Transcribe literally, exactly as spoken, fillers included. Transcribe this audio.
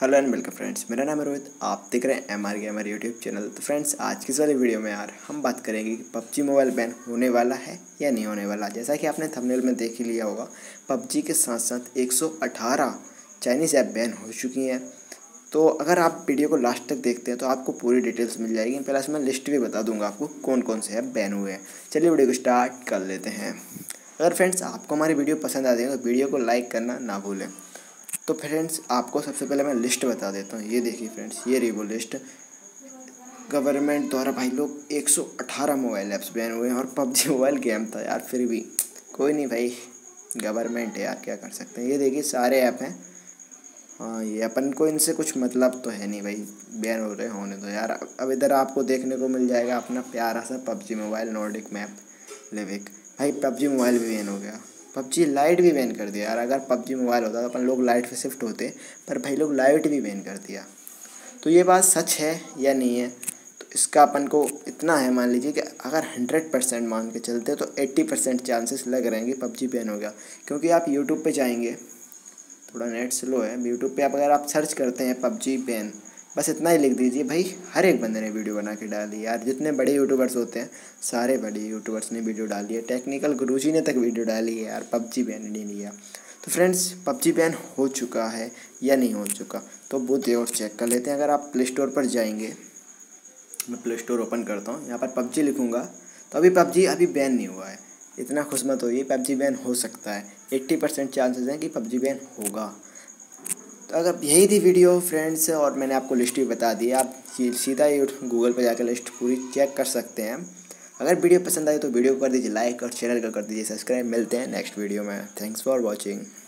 Hello and welcome friends, मेरा नाम है रोहित। आप देख रहे हैं M R gamer YouTube channel. तो फ्रेंड्स, आज की इस वाली वीडियो में यार हम बात करेंगे कि पबजी मोबाइल बैन होने वाला है या नहीं होने वाला। जैसा कि आपने थंबनेल में देख ही लिया होगा, पबजी के साथ साथ एक सौ अठारह चाइनीज़ ऐप बैन हो चुकी हैं। तो अगर आप वीडियो को लास्ट तक देखते हैं तो आपको पूरी डिटेल्स मिल जाएगी। पहले इसमें लिस्ट भी बता दूंगा आपको कौन कौन से ऐप बैन हुए हैं। चलिए वीडियो को स्टार्ट कर लेते हैं। अगर फ्रेंड्स आपको हमारी वीडियो पसंद आती है तो वीडियो को लाइक करना ना भूलें। तो फ्रेंड्स, आपको सबसे पहले मैं लिस्ट बता देता हूँ। ये देखिए फ्रेंड्स, ये रही वो लिस्ट। गवर्नमेंट द्वारा भाई लोग एक सौ अठारह मोबाइल ऐप्स बैन हुए हैं और पबजी मोबाइल गेम था यार, फिर भी कोई नहीं भाई, गवर्नमेंट है यार, क्या कर सकते हैं। ये देखिए सारे ऐप हैं। हाँ, ये अपन को इनसे कुछ मतलब तो है नहीं भाई, बैन हो रहे होने दो यार। अब इधर आपको देखने को मिल जाएगा अपना प्यारा सा PUBG mobile, Nordic map, Livik. भाई पबजी मोबाइल भी बैन हो गया, पबजी लाइट भी बैन कर दिया यार। अगर पबजी मोबाइल होता तो अपन लोग लाइट पे शिफ्ट होते, पर भाई लोग लाइट भी बैन कर दिया। तो ये बात सच है या नहीं है, तो इसका अपन को इतना है, मान लीजिए कि अगर हंड्रेड परसेंट मान के चलते तो एट्टी परसेंट चांसेस लग रहे हैं कि पबजी बैन हो गया। क्योंकि आप यूट्यूब पे जाएंगे, थोड़ा नेट स्लो है, यूट्यूब पे आप अगर आप सर्च करते हैं पबजी बैन, बस इतना ही लिख दीजिए भाई, हर एक बंदे ने वीडियो बना के डाली यार। जितने बड़े यूट्यूबर्स होते हैं सारे बड़े यूट्यूबर्स ने वीडियो डाली है, टेक्निकल गुरुजी ने तक वीडियो डाली है यार, पबजी बैन नहीं लिया। तो फ्रेंड्स, पबजी बैन हो चुका है या नहीं हो चुका, तो वो दे और चेक कर लेते हैं। अगर आप प्ले स्टोर पर जाएंगे, मैं प्ले स्टोर ओपन करता हूँ, यहाँ पर पबजी लिखूँगा तो अभी पबजी अभी बैन नहीं हुआ है। इतना खुश मत होइए, पबजी बैन हो सकता है, एट्टी परसेंट चांसेस हैं कि पबजी बैन होगा। तो अगर यही थी वीडियो फ्रेंड्स, और मैंने आपको लिस्ट भी बता दी, आप सीधा ही गूगल पर जाकर लिस्ट पूरी चेक कर सकते हैं। अगर वीडियो पसंद आए तो वीडियो को कर दीजिए लाइक और चैनल को कर दीजिए सब्सक्राइब। मिलते हैं नेक्स्ट वीडियो में। Thanks for watching.